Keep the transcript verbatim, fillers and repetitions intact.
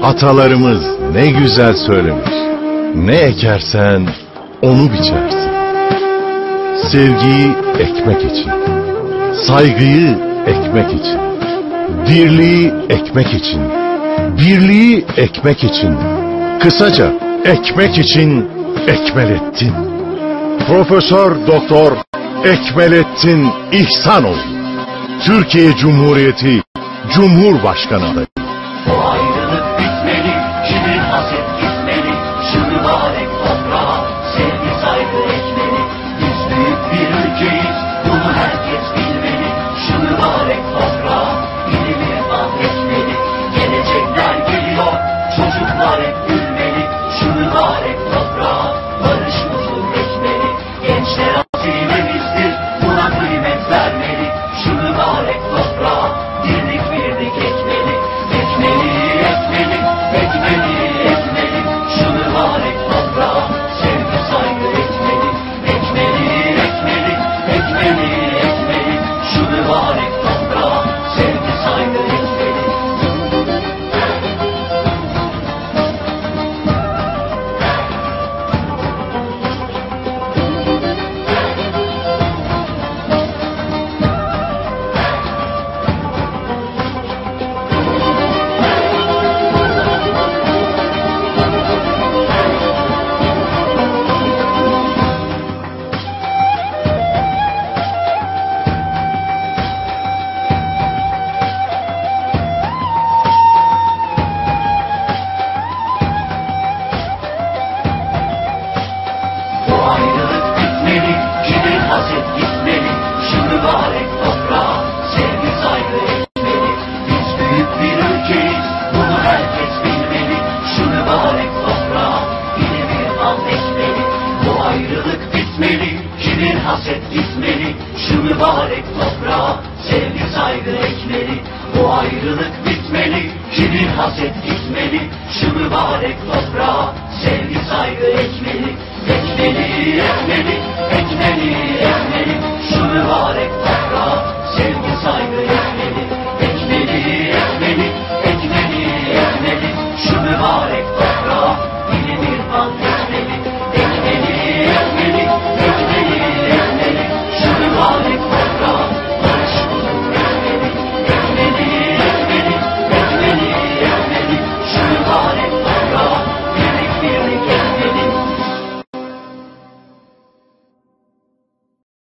Atalarımız ne güzel söylemiş. Ne ekersen onu biçersin. Sevgiyi ekmek için, saygıyı ekmek için, dirliği ekmek için, birliği ekmek için, kısaca ekmek için Ekmelettin. Profesör Doktor Ekmelettin İhsanoğlu, Türkiye Cumhuriyeti Cumhurbaşkanı adayı. Bu ayrılık bitmeli, kibir haset gitmeli, şu mübarek toprağa sevgi saygı ekmeli. Biz büyük bir ülkeyiz, bunu herkes bilmeli. Şu mübarek toprağa ilim irfan ekmeli. Gelecekler geliyor, çocuklar hep gülmeli. Şu mübarek toprağa barış huzur ekmeli. Gençler hazinemizdir, buna kıymet vermeli. Şu mübarek toprağa birlik birlik ekmeli. Ekmeli, ekmeli, ekmeli, ekmeli. Şu mübarek toprağa sevgi saygı ekmeli. Ekmeli, ekmeli, ekmeli, ekmeli. Şu mübarek toprağa sevgi saygı ekmeli. Bu ayrılık bitmeli, kibir haset gitmeli. Şu mübarek toprağa sevgi saygı ekmeli. Biz büyük bir ülkeyiz, bunu herkes bilmeli. Şu mübarek toprağa ilim irfan ekmeli. Bu ayrılık bitmeli, kibir haset gitmeli. Şu mübarek toprağa sevgi saygı ekmeli. Bu ayrılık bitmeli, kibir haset gitmeli. Şu mübarek toprağa sevgi saygı ekmeli. Ekmeli, ekmeli, ekmeli, ekmeli. Şu mübarek toprağa